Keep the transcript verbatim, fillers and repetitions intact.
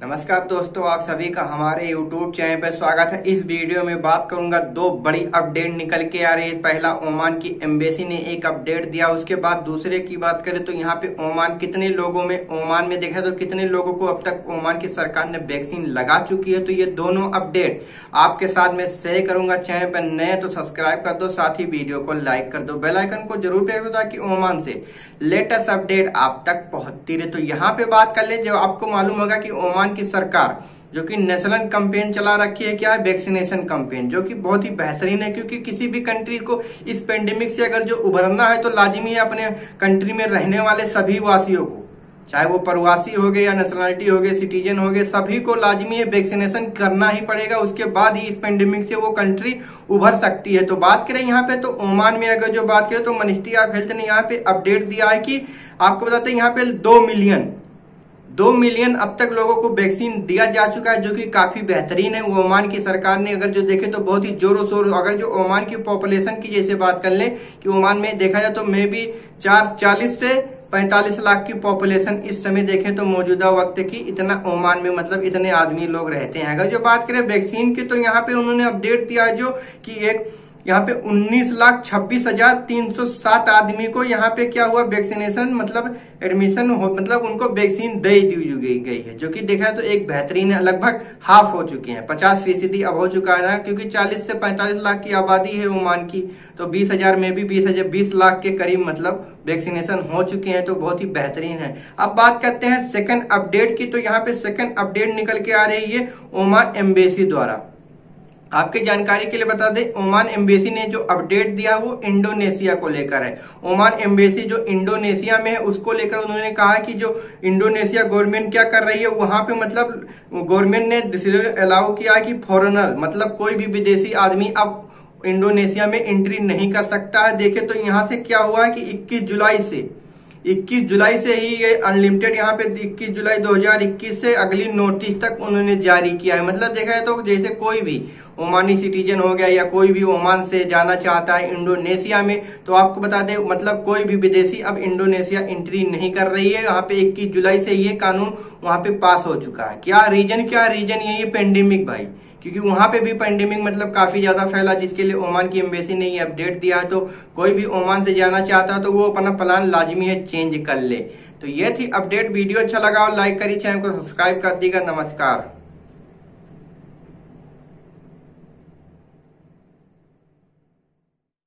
नमस्कार दोस्तों, आप सभी का हमारे यूट्यूब चैनल पर स्वागत है। इस वीडियो में बात करूंगा दो बड़ी अपडेट निकल के आ रही है। पहला, ओमान की एम्बेसी ने एक अपडेट दिया। उसके बाद दूसरे की बात करें तो यहाँ पे ओमान कितने लोगों में ओमान में देखा तो कितने लोगों को अब तक ओमान की सरकार ने वैक्सीन लगा चुकी है। तो ये दोनों अपडेट आपके साथ में शेयर करूंगा। चैनल पर नए तो सब्सक्राइब कर दो, साथ ही वीडियो को लाइक कर दो, बेल आइकन को जरूर प्रेस करो ताकि ओमान से लेटेस्ट अपडेट आप तक पहुंचती रहे। तो यहाँ पे बात कर ले, जो आपको मालूम होगा कि ओमान की सरकार जो कि नेशनल कैंपेन चला रखी है, क्या है, वैक्सीनेशन कैंपेन, जो कि बहुत ही बेहतरीन है। क्योंकि किसी भी कंट्री को इस पेंडेमिक से अगर जो उभरना है तो लाजिमी है अपने कंट्री में रहने वाले सभी वासियों को, चाहे वो प्रवासी हो गए या नेशनलिटी हो गए, सिटीजन हो गए, सभी को लाजिमी है वैक्सीनेशन करना ही पड़ेगा। उसके बाद ही इस पेंडेमिक से वो कंट्री उभर सकती है। तो बात करें यहाँ पे तो ओमान में अगर जो बात करें तो मिनिस्ट्री ऑफ हेल्थ ने यहाँ पे अपडेट दिया है कि आपको बताते हैं यहाँ पे दो मिलियन दो मिलियन अब तक लोगों को वैक्सीन दिया जा चुका है, जो कि काफी बेहतरीन है। वो ओमान की सरकार ने अगर जो देखे तो बहुत ही जोरों शोर, अगर जो ओमान की पॉपुलेशन की जैसे बात कर ले कि ओमान में देखा जाए तो मे बी चार चालीस से पैंतालीस लाख की पॉपुलेशन इस समय देखें तो मौजूदा वक्त की इतना ओमान में मतलब इतने आदमी लोग रहते हैं। अगर जो बात करें वैक्सीन की तो यहाँ पे उन्होंने अपडेट दिया है जो कि एक यहाँ पे उन्नीस लाख छब्बीस हजार तीन सौ सात आदमी को यहाँ पे क्या हुआ वैक्सीनेशन मतलब एडमिशन हो मतलब उनको वैक्सीन दे दी गई है, जो कि देखा तो एक बेहतरीन है। लगभग हाफ हो चुके हैं, पचास फीसदी अब हो चुका है ना, क्योंकि चालीस से पैंतालीस लाख की आबादी है ओमान की। तो बीस हजार में भी बीस हजार बीस लाख के करीब मतलब वैक्सीनेशन हो चुके हैं। तो बहुत ही बेहतरीन है। अब बात करते हैं सेकंड अपडेट की। तो यहाँ पे सेकंड अपडेट निकल के आ रही है ओमान एम्बेसी द्वारा। आपके जानकारी के लिए बता दें, ओमान एम्बेसी ने जो अपडेट दिया वो इंडोनेशिया को लेकर है। ओमान एम्बेसी जो इंडोनेशिया में है उसको लेकर उन्होंने कहा कि जो इंडोनेशिया गवर्नमेंट क्या कर रही है, वहां पे मतलब गवर्नमेंट ने डिसीजन अलाउ किया कि फॉरेनर मतलब कोई भी विदेशी आदमी अब इंडोनेशिया में एंट्री नहीं कर सकता है। देखे तो यहाँ से क्या हुआ है कि इक्कीस जुलाई से इक्कीस जुलाई से ही ये अनलिमिटेड यहाँ पे इक्कीस जुलाई दो हज़ार इक्कीस से अगली नोटिस तक उन्होंने जारी किया है। मतलब देखा है तो जैसे कोई भी ओमानी सिटीजन हो गया या कोई भी ओमान से जाना चाहता है इंडोनेशिया में, तो आपको बता दें मतलब कोई भी विदेशी अब इंडोनेशिया एंट्री नहीं कर रही है। यहाँ पे इक्कीस जुलाई से ये कानून वहाँ पे पास हो चुका है। क्या रीजन क्या रीजन यही पेंडेमिक भाई, क्योंकि वहां पे भी पेंडेमिक मतलब काफी ज्यादा फैला, जिसके लिए ओमान की एम्बेसी ने ये अपडेट दिया है। तो कोई भी ओमान से जाना चाहता है तो वो अपना प्लान लाजमी है चेंज कर ले। तो ये थी अपडेट। वीडियो अच्छा लगा और लाइक करिए, चैनल को सब्सक्राइब कर दीजिएगा। नमस्कार।